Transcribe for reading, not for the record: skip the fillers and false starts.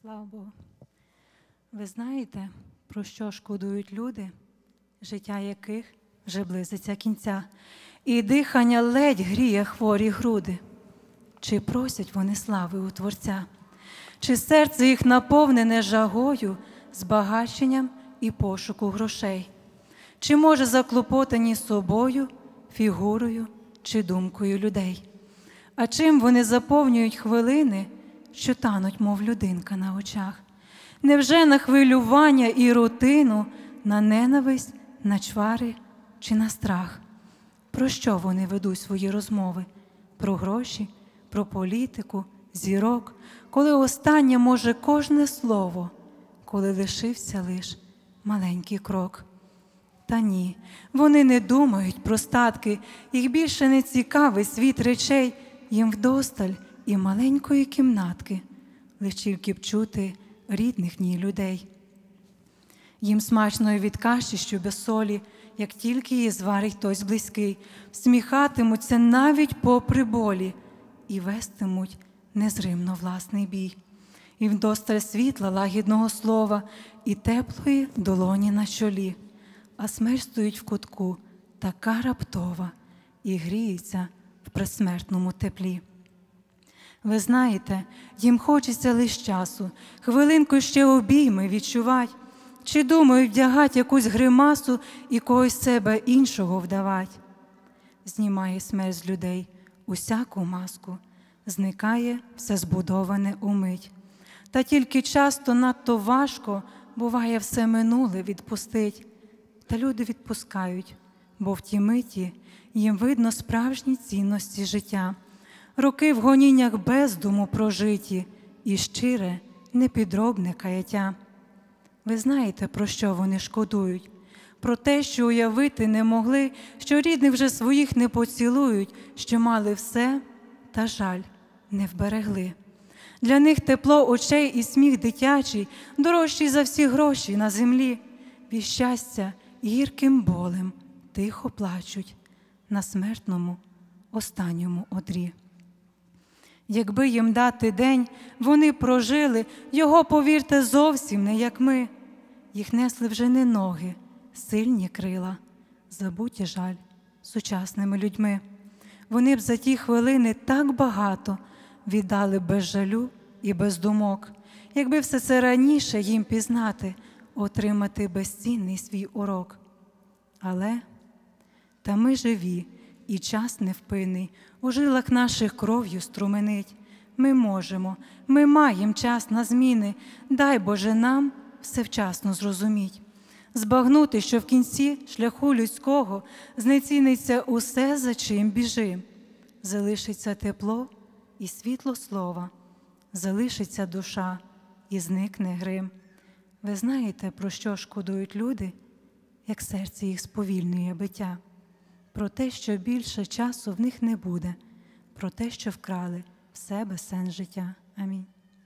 Слава Богу. Ви знаєте, про що шкодують люди, життя яких вже близиться кінця, і дихання ледь гріє хворі груди? Чи просять вони слави у Творця? Чи серце їх наповнене жагою, збагаченням і пошуку грошей? Чи, може, заклопотані собою, фігурою чи думкою людей? А чим вони заповнюють хвилини, що тануть, мов людинка на очах? Невже на хвилювання і рутину, на ненависть, на чвари чи на страх? Про що вони ведуть свої розмови? Про гроші, про політику, зірок, коли останнє може кожне слово, коли лишився лиш маленький крок? Та ні, вони не думають про статки, їх більше не цікавий світ речей, їм вдосталь і маленької кімнатки, лиш тільки б чути рідних в ній людей. Їм смачно і від каші, що без солі, як тільки її зварить хтось близький, всміхатимуться навіть попри болі і вестимуть незримно власний бій. І вдосталь світла, лагідного слова і теплої долоні на чолі, а смерть стоїть в кутку, така раптова, і гріється в предсмертному теплі. Ви знаєте, їм хочеться лиш часу, хвилинку ще обійми відчувать, чи думають вдягать якусь гримасу і когось себе іншого вдавать. Знімає смерть з людей усяку маску, зникає все збудоване умить. Та тільки часто надто важко буває все минуле відпустить. Та люди відпускають, бо в ті миті їм видно справжні цінності життя. Роки в гоніннях бездуму прожиті і щире, непідробне каяття. Ви знаєте, про що вони шкодують? Про те, що уявити не могли, що рідних вже своїх не поцілують, що мали все, та жаль, не вберегли. Для них тепло очей і сміх дитячий дорожчий за всі гроші на землі. Від щастя гірким болем тихо плачуть на смертному останньому одрі. Якби їм дати день, вони прожили, його, повірте, зовсім не як ми. Їх несли вже не ноги, сильні крила, забуті, жаль, сучасними людьми. Вони б за ті хвилини так багато віддали без жалю і без думок, якби все це раніше їм пізнати, отримати безцінний свій урок. Але та ми живі, і час невпинний у жилах наших кров'ю струменить. Ми можемо, ми маємо час на зміни, дай Боже нам все вчасно зрозуміть. Збагнути, що в кінці шляху людського знеціниться усе, за чим біжим. Залишиться тепло і світло слова, залишиться душа і зникне грим. Ви знаєте, про що шкодують люди, як серце їх сповільнює биття? Про те, що більше часу в них не буде, про те, що вкрали в себе сенс життя. Амінь.